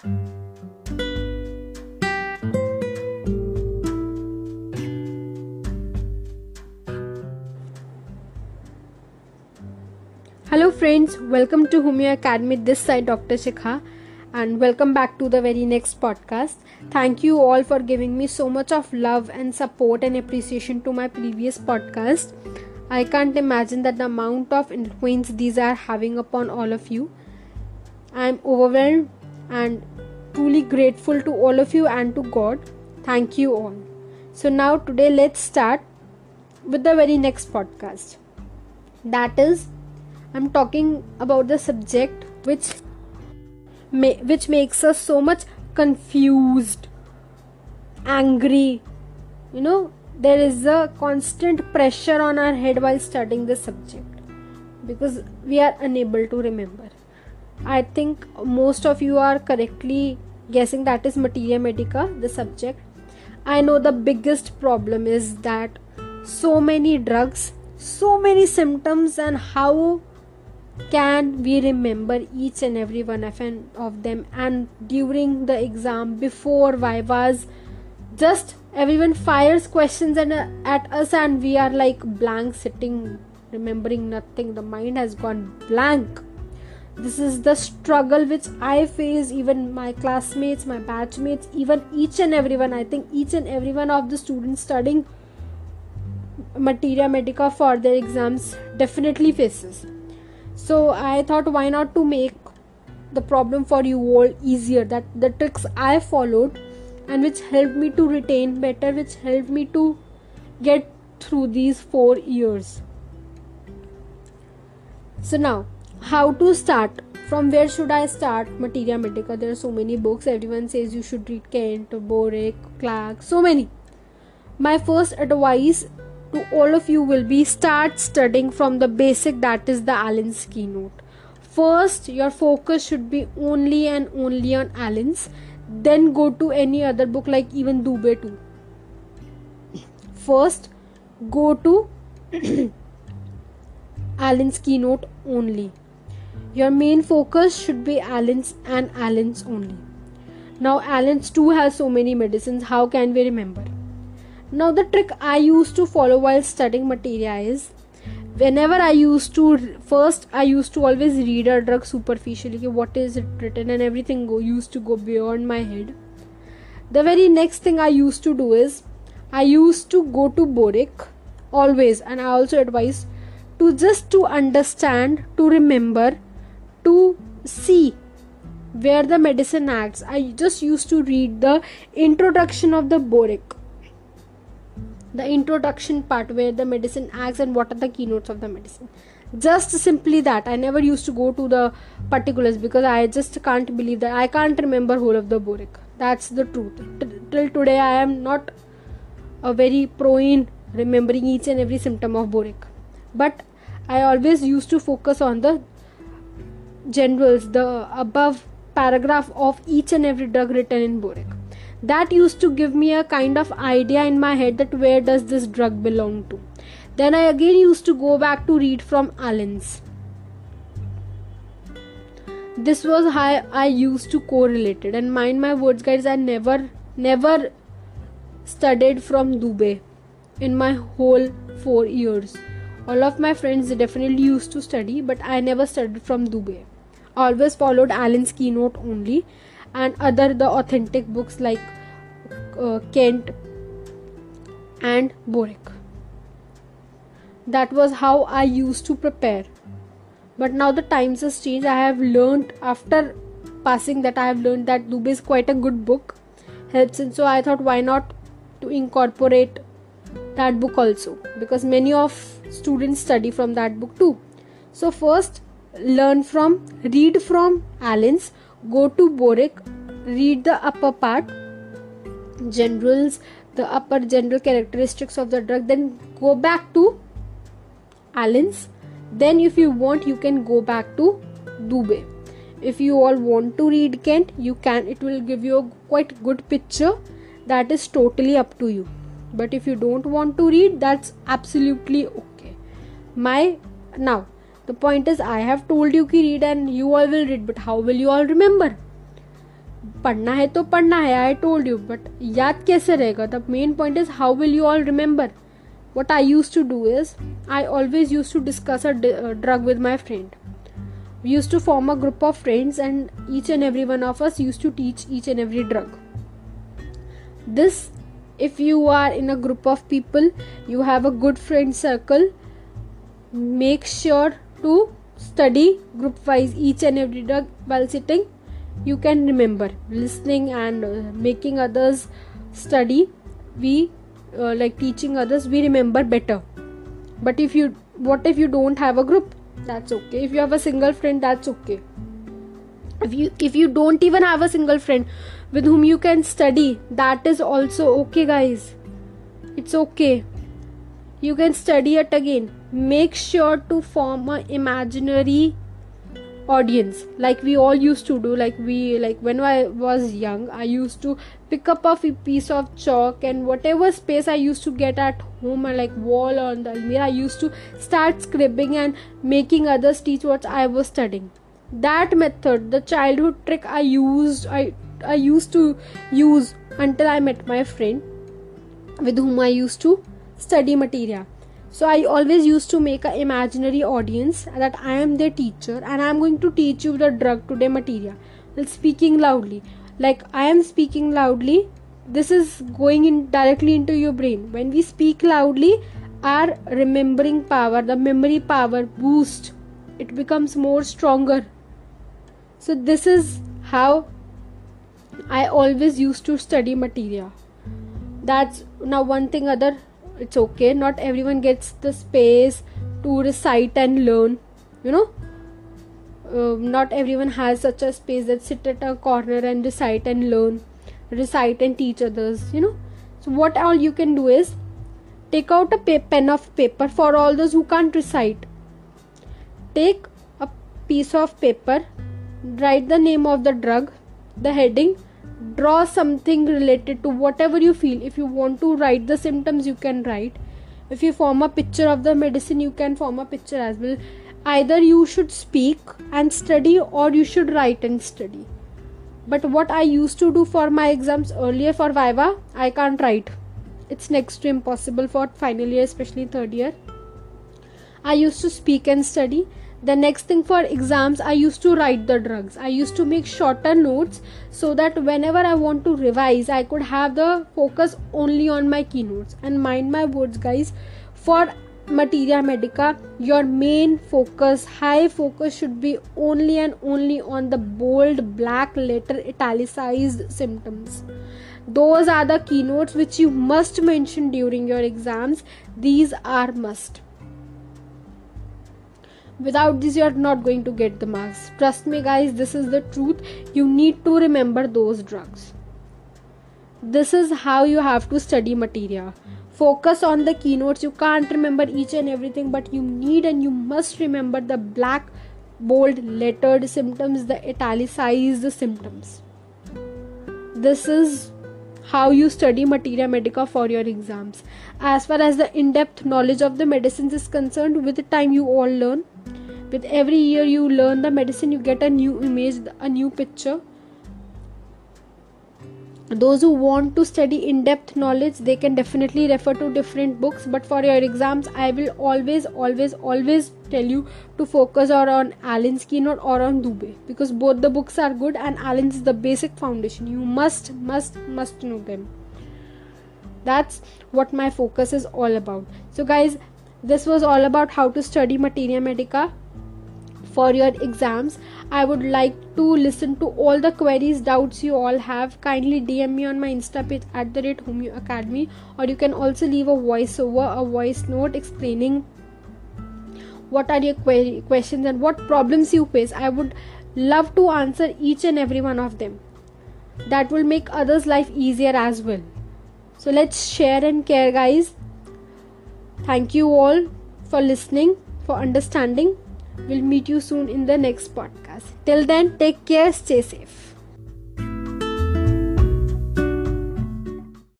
Hello friends, welcome to Homeo Academy. This side Dr. Shikha, and welcome back to the very next podcast. Thank you all for giving me so much of love and support and appreciation to my previous podcast. I can't imagine that the amount of influence these are having upon all of you. I am overwhelmed and truly grateful to all of you and to God. Thank you all. So now today let's start with the very next podcast. That is, I'm talking about the subject which makes us so much confused, angry. There is a constant pressure on our head while studying this subject because we are unable to remember. I think most of you are correctly guessing that is Materia Medica, the subject. I know the biggest problem is that so many drugs, so many symptoms, and how can we remember each and every one of them? And during the exam, before vivas, just everyone fires questions at us and we are like blank, sitting, remembering nothing. The mind has gone blank. This is the struggle which I face, even my classmates, my batchmates, even each and everyone. I think each and every one of the students studying Materia Medica for their exams definitely faces. So I thought, why not to make the problem for you all easier, that the tricks I followed and which helped me to retain better, which helped me to get through these 4 years. So now, how to start? From where should I start Materia Medica? There are so many books. Everyone says you should read Kent, Borick, Clark, so many. My first advice to all of you will be, start studying from the basic, that is the Allen's keynote. First, your focus should be only and only on Allen's. Then go to any other book like even Dubé too. First, go to Allen's keynote only. Your main focus should be Allen's and Allen's only. Now Allen's too has so many medicines. How can we remember? Now the trick I used to follow while studying Materia is, whenever I used to always read a drug superficially, what is it written, and everything used to go beyond my head. The very next thing I used to do is, I used to go to Borick always, and I also advise to understand, to remember, to see where the medicine acts. I just used to read the introduction of the Borick. The introduction part where the medicine acts and what are the keynotes of the medicine. Just simply that. I never used to go to the particulars because I just can't believe that I can't remember whole of the Borick. That's the truth. Till today I am not a very pro in remembering each and every symptom of Borick. But I always used to focus on the generals, the above paragraph of each and every drug written in Borick. That used to give me a kind of idea in my head that where does this drug belong to. Then I again used to go back to read from Allen's. This was how I used to correlate it. And mind my words guys, I never studied from Dubé in my whole 4 years. All of my friends definitely used to study, but I never studied from Dubé. I always followed Allen's keynote only, and the authentic books like Kent and Borick. That was how I used to prepare. But now the times has changed. I have learned, after passing that, I have learned that Dubé is quite a good book, helps, and so I thought, why not to incorporate that book also, because many of students study from that book too. So first, read from Allen's, go to Borick, read the upper part, generals, the upper general characteristics of the drug, then go back to Allen's. Then if you want, you can go back to Dubé. If you all want to read Kent, you can. It will give you a quite good picture. That is totally up to you. But if you don't want to read, that's absolutely okay. Now the point is, I have told you to read and you all will read, but how will you all remember? पढ़ना है तो पढ़ना है, I told you, but याद कैसे रहेगा? The main point is how will you all remember. What I used to do is, I always used to discuss a drug with my friend. We used to form a group of friends and each and every one of us used to teach each and every drug. This, if you are in a group of people, you have a good friend circle, make sure to study group wise each and every drug while sitting. You can remember listening and making others study. We like teaching others, we remember better. But what if you don't have a group? That's okay. If you have a single friend, that's okay. If you don't even have a single friend with whom you can study, that is also okay, guys. It's okay. You can study it again. Make sure to form an imaginary audience like we all used to do. Like when I was young, I used to pick up a piece of chalk and whatever space I used to get at home, and like wall on the almirah, I used to start scribbling and making others teach what I was studying. That method, the childhood trick I used to use until I met my friend with whom I used to study materia. So I always used to make an imaginary audience that I am their teacher and I am going to teach you the drug today materia. Well, speaking loudly, like I am speaking loudly, this is going in directly into your brain. When we speak loudly, our remembering power, the memory power boosts. It becomes more stronger. So this is how I always used to study materia. That's now one thing other. It's okay, not everyone gets the space to recite and learn, not everyone has such a space that sit at a corner and recite and learn, recite and teach others. So what all you can do is take out a pen of paper. For all those who can't recite, take a piece of paper, write the name of the drug, the heading, draw something related to whatever you feel. If you want to write the symptoms, you can write. If you form a picture of the medicine, you can form a picture as well. Either you should speak and study or you should write and study. But what I used to do for my exams earlier for Viva, I can't write. It's next to impossible for final year, especially third year. I used to speak and study. The next thing for exams, I used to write the drugs. I used to make shorter notes so that whenever I want to revise, I could have the focus only on my keynotes. And mind my words, guys, for materia medica, your main focus, high focus should be only and only on the bold black letter italicized symptoms. Those are the keynotes which you must mention during your exams. These are must. Without this, you are not going to get the marks. Trust me, guys, this is the truth. You need to remember those drugs. This is how you have to study materia. Focus on the keynotes. You can't remember each and everything, but you need and you must remember the black, bold, lettered symptoms, the italicized symptoms. This is how you study materia medica for your exams. As far as the in-depth knowledge of the medicines is concerned, with the time you all learn. With every year you learn the medicine, you get a new image, a new picture. Those who want to study in-depth knowledge, they can definitely refer to different books. But for your exams, I will always tell you to focus on Allen's Keynote or on Dubey, because both the books are good and Allen's is the basic foundation. You must know them. That's what my focus is all about. So guys, this was all about how to study materia medica for your exams. I would like to listen to all the queries, doubts you all have. Kindly DM me on my Insta page @Homeo Academy, or you can also leave a voice note explaining what are your questions and what problems you face. I would love to answer each and every one of them. That will make others' life easier as well. So let's share and care, guys. Thank you all for listening, for understanding. We'll meet you soon in the next podcast. Till then, take care, stay safe.